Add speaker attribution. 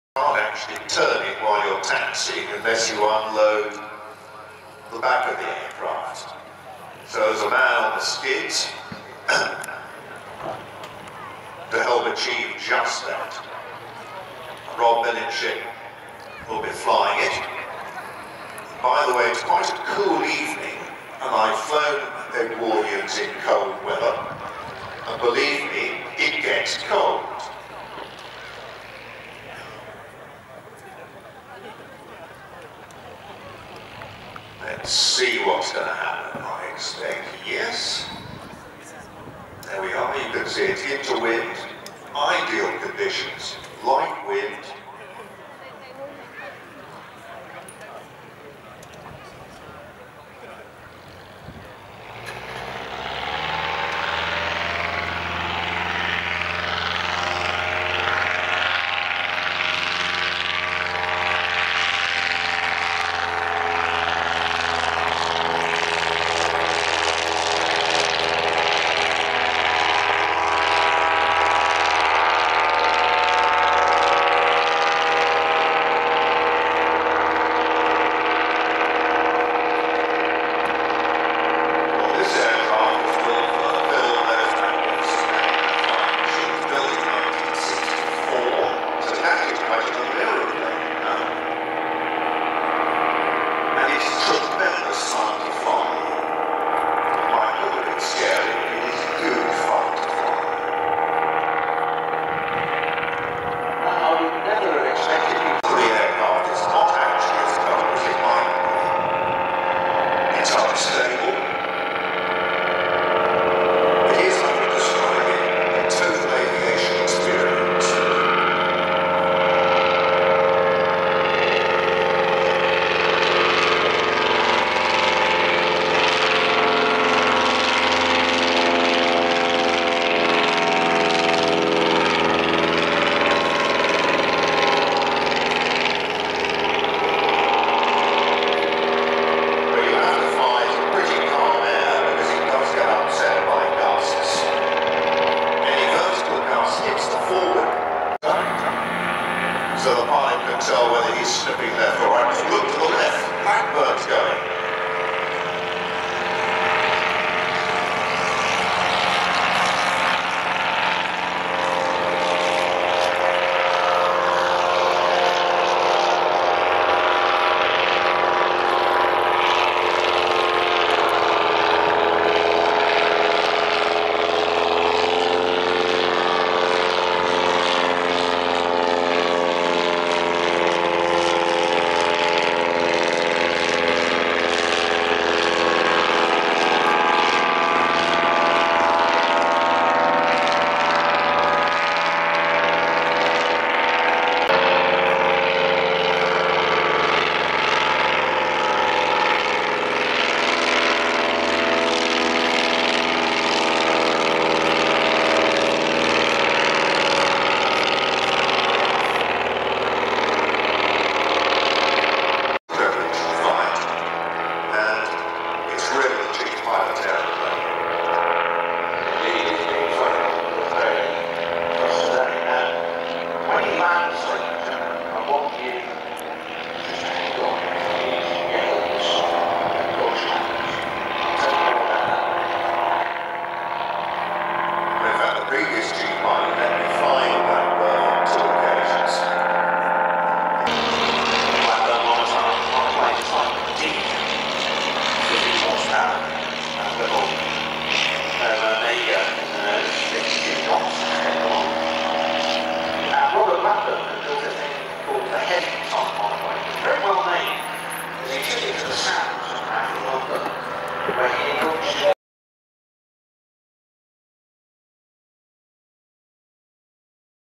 Speaker 1: Not actually turning while you're taxiing unless you unload the back of the aircraft. So there's a man on the skids to help achieve just that. Rob Millenship will be flying it. By the way, it's quite a cool evening, and I've flown Edwardians in cold weather, and believe me, it gets cold. Let's see what's going to happen. I expect yes. There we are. You can see it's into wind. Ideal conditions. Light wind. So the pilot can tell whether he's slipping left or right. Look to the left, Blackbird's going.